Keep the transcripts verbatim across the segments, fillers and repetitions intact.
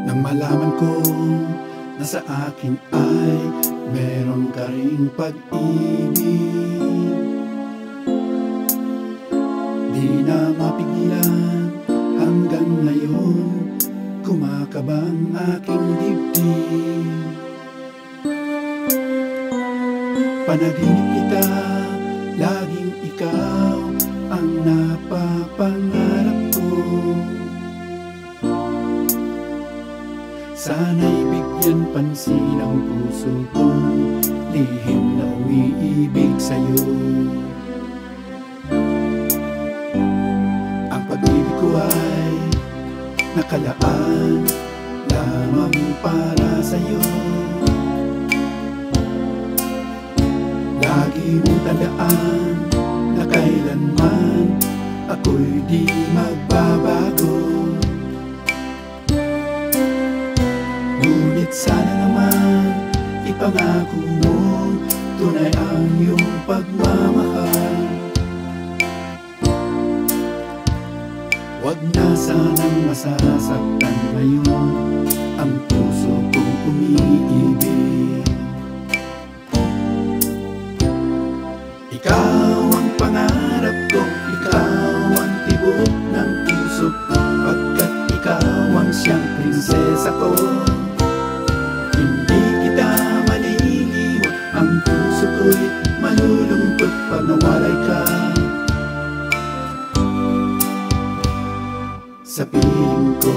Nang malaman ko na sa akin ay meron ka ring pag-ibig, di na mapigilan hanggang ngayon, kumakabang aking dibdib. Panaginip kita, laging ikaw ang napapangarap ko. Sana'y bigyan pansin ang puso kong lihim na umiibig sa'yo. Ang pag-ibig ko ay nakalaan lamang para sa'yo. Lagi mong tandaan na kailanman ako'y di magbabago. Ngunit sana naman ipangako mo tunay ang iyong pagmamahal. Huwag na sanang masasaktan ngayon ang puso kong umiibig. Ikaw ang pangarap ko, ikaw ang tibok ng puso, pagkat ikaw ang siyang prinsesa ko. Hindi kita malilimutan, ang puso ko'y malulungkot pag nawalay ka. Sa piling ko,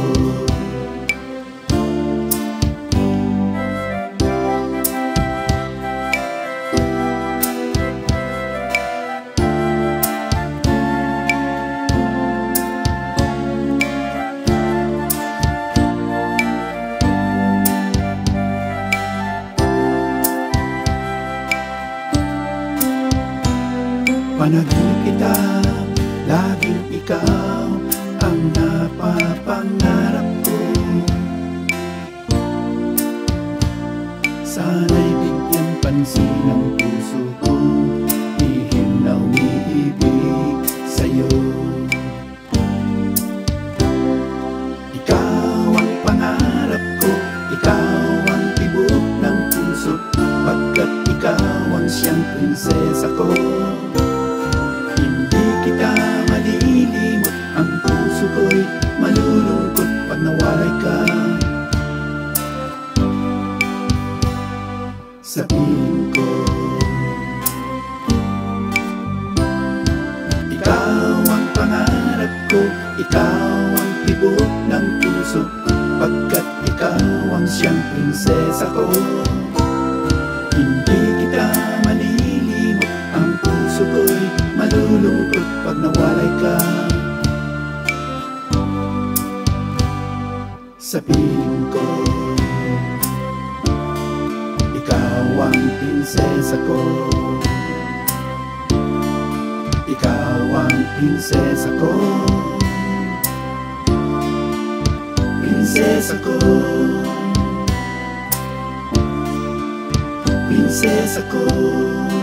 panaginip kita, laging ikaw ang napapangarap ko. Sana'y bigyan pansin ang puso kong lihim na umiibig sa'yo. Ikaw ang pangarap ko, ikaw ang tibok ng puso, pagkat ikaw ang siyang prinsesa ko. Hindi kita malilimot, ang puso ko'y malulungkot pag nawalay ka. Sa piling ko, ikaw ang pangarap ko, ikaw ang tibok ng puso, pagkat ikaw ang siyang prinsesa ko. Hindi kita malilimot, ang puso ko'y malulungkot pag nawalay ka. Sa piling ko, ikaw ang prinsesa ko, ikaw ang prinsesa ko, prinsesa ko, prinsesa ko.